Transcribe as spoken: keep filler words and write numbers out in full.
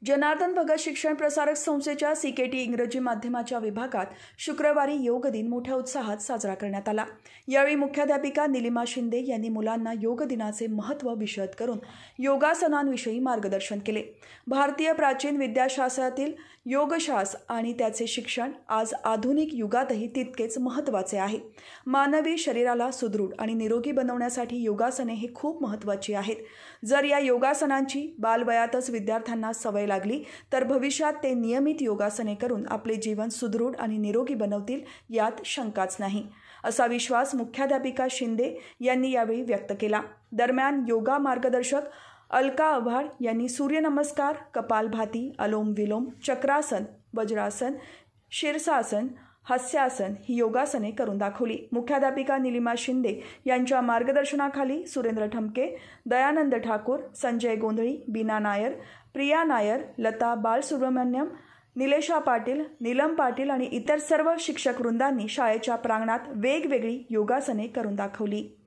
जनार्दन भगत शिक्षण प्रसारक संस्थेच्या सी के टी इंग्रजी माध्यमाच्या विभागात शुक्रवारी योग दिन मोठ्या उत्साहात साजरा करण्यात आला। यावेळी मुख्याध्यापिका निलिमा शिंदे यांनी मुलांना योग दिनाचे महत्त्व विशद करून योगासनांविषयी मार्गदर्शन केले। भारतीय प्राचीन विद्याशास्त्रातील योगशास आणि त्याचे शिक्षण आज आधुनिक युगातही तितकेच महत्त्वाचे आहे। मानवी शरीराला सुदृढ आणि निरोगी बनवण्यासाठी योगासने हे खूप महत्त्वाची आहेत। जर या योगासनांची बालवयातच विद्यार्थ्यांना सवय लागली तर भविष्यात ते नियमित योगासने करून आपले जीवन सुदृढ आणि निरोगी बनवतील यात शंकाच नाही, असा विश्वास मुख्याध्यापिका शिंदे यांनी यावेळी व्यक्त केला। दरम्यान योगा मार्गदर्शक अलका आव्हाड यांनी सूर्यनमस्कार, कपालभाती, अलोम विलोम, चक्रासन, वज्रासन, शीर्षासन, हास्यासन ही योगासने करून दाखवली। मुख्याध्यापिका निलिमा शिंदे यांच्या मार्गदर्शनाखाली सुरेंद्र ठमके, दयानंद ठाकूर, संजय गोंधळी, बीना नायर, प्रिया नायर, लता बालसुब्रमण्यम, निलेशा पाटील, नीलम पाटील आणि इतर सर्व शिक्षक वृंदांनी शाळेच्या प्रांगणात वेगवेगळी योगासने करून दाखवली।